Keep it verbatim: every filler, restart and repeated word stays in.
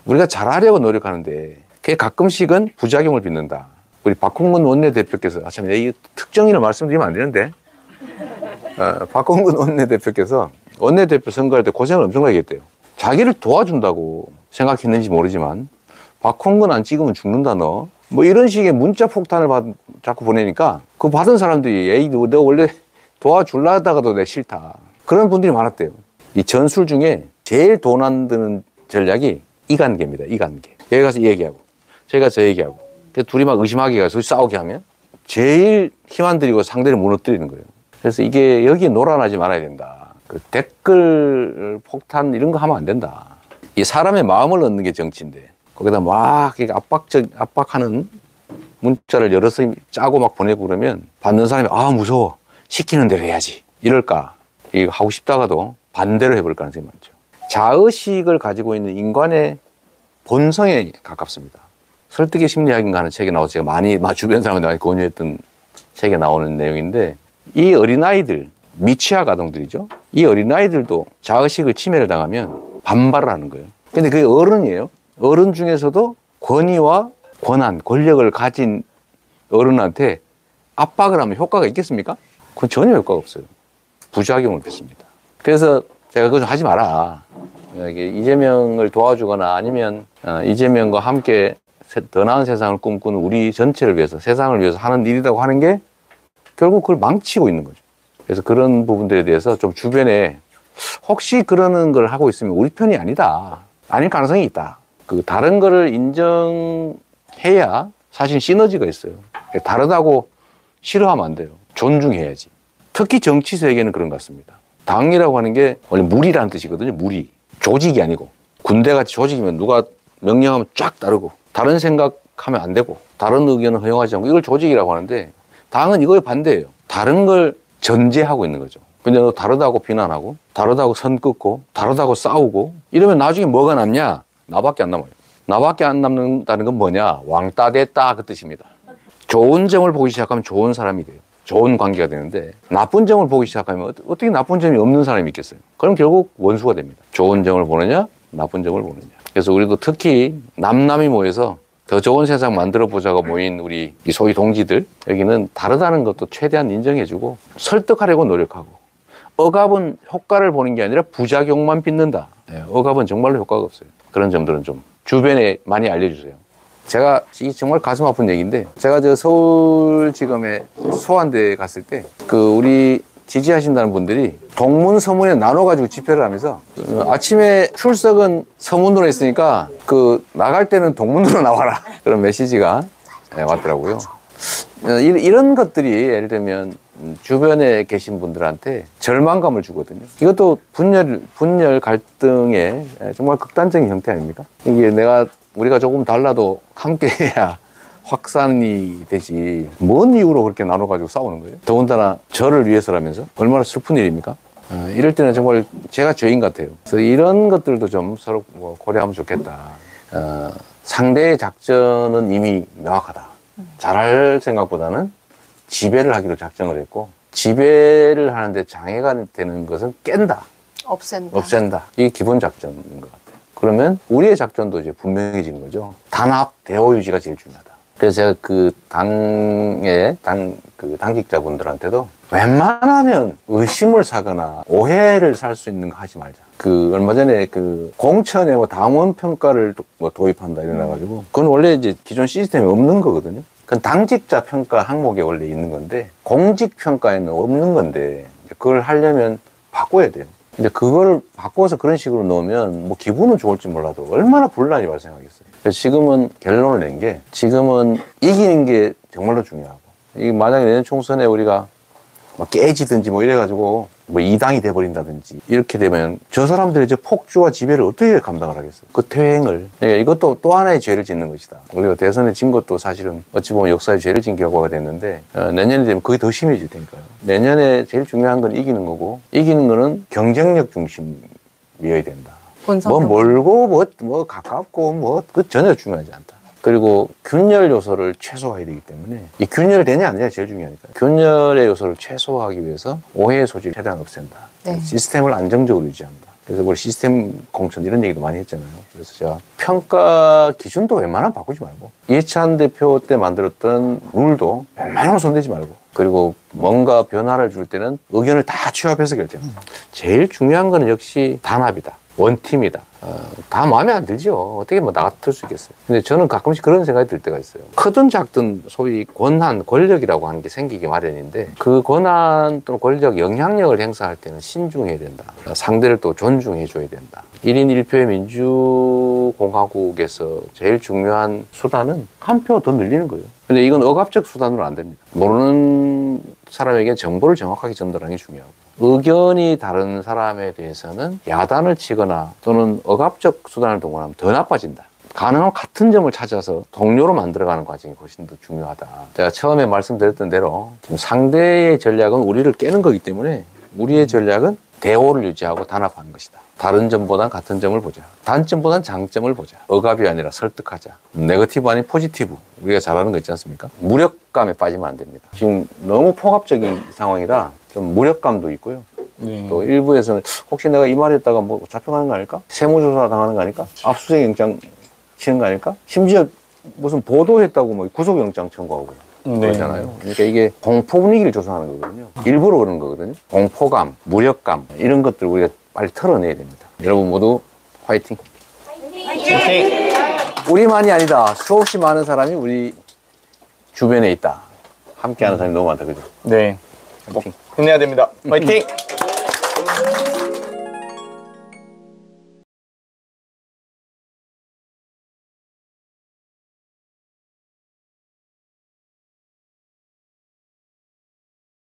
우리가 잘하려고 노력하는데 그게 가끔씩은 부작용을 빚는다. 우리 박홍근 원내대표께서, 아, 참, 이 특정인을 말씀드리면 안 되는데, 어, 박홍근 원내대표께서 원내대표 선거할 때 고생을 엄청나게 했대요. 자기를 도와준다고 생각했는지 모르지만, 박홍근 안 찍으면 죽는다, 너. 뭐 이런 식의 문자 폭탄을 받, 자꾸 보내니까, 그 받은 사람들이, 에이, 너 원래 도와줄라 하다가도 내 싫다. 그런 분들이 많았대요. 이 전술 중에 제일 돈 안 드는 전략이 이관계입니다. 이관계. 여기 가서 이 얘기하고, 저기 가서 저 얘기하고. 둘이 막 의심하게 가서 싸우게 하면 제일 힘 안 들이고 상대를 무너뜨리는 거예요. 그래서 이게 여기에 놀아나지 말아야 된다. 그 댓글 폭탄 이런 거 하면 안 된다. 이 사람의 마음을 얻는 게 정치인데 거기다 막 압박적, 압박하는 문자를 여러 번 짜고 막 보내고 그러면 받는 사람이 아, 무서워. 시키는 대로 해야지. 이럴까. 이거 하고 싶다가도 반대로 해볼 가능성이 많죠. 자의식을 가지고 있는 인간의 본성에 가깝습니다. 설득의 심리학인가 하는 책에 나와서 제가 많이, 주변 사람한테 많이 권유했던 책에 나오는 내용인데, 이 어린아이들, 미취학 아동들이죠. 이 어린아이들도 자의식을 침해를 당하면 반발을 하는 거예요. 근데 그게 어른이에요. 어른 중에서도 권위와 권한, 권력을 가진 어른한테 압박을 하면 효과가 있겠습니까? 그건 전혀 효과가 없어요. 부작용을 빚습니다. 그래서 제가 그거 좀 하지 마라. 이재명을 도와주거나 아니면 이재명과 함께 더 나은 세상을 꿈꾸는 우리 전체를 위해서, 세상을 위해서 하는 일이라고 하는 게 결국 그걸 망치고 있는 거죠. 그래서 그런 부분들에 대해서 좀 주변에 혹시 그러는 걸 하고 있으면 우리 편이 아니다. 아닐 가능성이 있다. 그 다른 거를 인정해야 사실 시너지가 있어요. 다르다고 싫어하면 안 돼요. 존중해야지. 특히 정치 세계는 그런 것 같습니다. 당이라고 하는 게 원래 무리라는 뜻이거든요. 무리. 조직이 아니고. 군대같이 조직이면 누가 명령하면 쫙 따르고 다른 생각하면 안 되고 다른 의견을 허용하지 않고 이걸 조직이라고 하는데 당은 이거에 반대예요. 다른 걸 전제하고 있는 거죠. 근데 너 다르다고 비난하고 다르다고 선 긋고 다르다고 싸우고 이러면 나중에 뭐가 남냐? 나밖에 안 남아요. 나밖에 안 남는다는 건 뭐냐? 왕따 됐다 그 뜻입니다. 좋은 점을 보기 시작하면 좋은 사람이 돼요. 좋은 관계가 되는데 나쁜 점을 보기 시작하면 어떻게 나쁜 점이 없는 사람이 있겠어요? 그럼 결국 원수가 됩니다. 좋은 점을 보느냐 나쁜 점을 보느냐. 그래서 우리도 특히 남남이 모여서 더 좋은 세상 만들어 보자고 모인 우리 소위 동지들, 여기는 다르다는 것도 최대한 인정해주고 설득하려고 노력하고, 억압은 효과를 보는 게 아니라 부작용만 빚는다. 네, 억압은 정말로 효과가 없어요. 그런 점들은 좀 주변에 많이 알려주세요. 제가 이 정말 가슴 아픈 얘기인데, 제가 저 서울지검에 소환대에 갔을 때 그 우리 지지하신다는 분들이 동문 서문에 나눠가지고 집회를 하면서 아침에 출석은 서문으로 했으니까 그 나갈 때는 동문으로 나와라 그런 메시지가 왔더라고요. 이런 것들이 예를 들면 주변에 계신 분들한테 절망감을 주거든요. 이것도 분열 분열 갈등의 정말 극단적인 형태 아닙니까? 이게 내가 우리가 조금 달라도 함께해야 확산이 되지 뭔 이유로 그렇게 나눠가지고 싸우는 거예요? 더군다나 저를 위해서라면서 얼마나 슬픈 일입니까? 어, 이럴 때는 정말 제가 죄인 같아요. 그래서 이런 것들도 좀 서로 뭐 고려하면 좋겠다. 어, 상대의 작전은 이미 명확하다. 잘할 생각보다는 지배를 하기로 작정을 했고, 지배를 하는데 장애가 되는 것은 깬다. 없앤다. 없앤다. 이게 기본 작전인 것 같아요. 그러면 우리의 작전도 이제 분명해지는 거죠. 단합, 대호 유지가 제일 중요하다. 그래서 제가 그 당의 당, 그 당직자분들한테도 웬만하면 의심을 사거나 오해를 살 수 있는 거 하지 말자. 그 얼마 전에 그 공천에 뭐 당원 평가를 뭐 도입한다 이래가지고 그건 원래 이제 기존 시스템에 없는 거거든요. 그건 당직자 평가 항목에 원래 있는 건데 공직 평가에는 없는 건데 그걸 하려면 바꿔야 돼요. 근데 그걸 바꿔서 그런 식으로 넣으면 뭐 기분은 좋을지 몰라도 얼마나 분란이 발생하겠어요. 그래서 지금은 결론을 낸 게 지금은 이기는 게 정말로 중요하고, 이게 만약에 내년 총선에 우리가 막 깨지든지 뭐 이래가지고 뭐 이당이 돼버린다든지 이렇게 되면 저 사람들의 이제 폭주와 지배를 어떻게 감당을 하겠어요? 그 퇴행을. 네, 이것도 또 하나의 죄를 짓는 것이다. 우리가 대선에 진 것도 사실은 어찌 보면 역사의 죄를 진 결과가 됐는데 어, 내년이 되면 그게 더 심해질 테니까요. 내년에 제일 중요한 건 이기는 거고, 이기는 거는 경쟁력 중심이어야 된다. 뭐 멀고 뭐, 뭐 가깝고 뭐 그 전혀 중요하지 않다. 그리고 균열 요소를 최소화해야 되기 때문에 이 균열되냐 안 되냐 제일 중요하니까 균열의 요소를 최소화하기 위해서 오해의 소지를 최대한 없앤다. 네. 시스템을 안정적으로 유지한다. 그래서 우리 시스템 공천 이런 얘기도 많이 했잖아요. 그래서 제가 평가 기준도 웬만하면 바꾸지 말고 이해찬 대표 때 만들었던 룰도 웬만하면 손대지 말고 그리고 뭔가 변화를 줄 때는 의견을 다 취합해서 결정합니다. 제일 중요한 거는 역시 단합이다. 원팀이다. 어, 다 마음에 안 들죠. 어떻게 뭐 나 같을 수 있겠어요. 근데 저는 가끔씩 그런 생각이 들 때가 있어요. 크든 작든 소위 권한, 권력이라고 하는 게 생기기 마련인데 그 권한 또는 권력, 영향력을 행사할 때는 신중해야 된다. 상대를 또 존중해 줘야 된다. 일 인 일 표의 민주공화국에서 제일 중요한 수단은 한 표 더 늘리는 거예요. 근데 이건 억압적 수단으로 안 됩니다. 모르는 사람에게 정보를 정확하게 전달하는 게 중요하고 의견이 다른 사람에 대해서는 야단을 치거나 또는 억압적 수단을 동원하면 더 나빠진다. 가능하면 같은 점을 찾아서 동료로 만들어가는 과정이 훨씬 더 중요하다. 제가 처음에 말씀드렸던 대로 지금 상대의 전략은 우리를 깨는 거기 때문에 우리의 전략은 대오를 유지하고 단합하는 것이다. 다른 점보단 같은 점을 보자. 단점보단 장점을 보자. 억압이 아니라 설득하자. 네거티브 아닌 포지티브. 우리가 잘하는 거 있지 않습니까? 무력감에 빠지면 안 됩니다. 지금 너무 폭압적인 상황이라 좀 무력감도 있고요. 네. 또 일부에서는 혹시 내가 이 말했다가 뭐 잡혀가는 거 아닐까? 세무조사 당하는 거 아닐까? 압수수색 영장 치는 거 아닐까? 심지어 무슨 보도했다고 뭐 구속영장 청구하고 네. 그러잖아요. 그러니까 이게 공포 분위기를 조성하는 거거든요. 일부러 그러는 거거든요. 공포감, 무력감 이런 것들 우리가 빨리 털어내야 됩니다. 여러분 모두 화이팅! 화이팅! 우리만이 아니다. 수없이 많은 사람이 우리 주변에 있다. 함께하는 사람이 너무 많다. 그죠? 네. 화이팅! 힘내야 됩니다. 화이팅!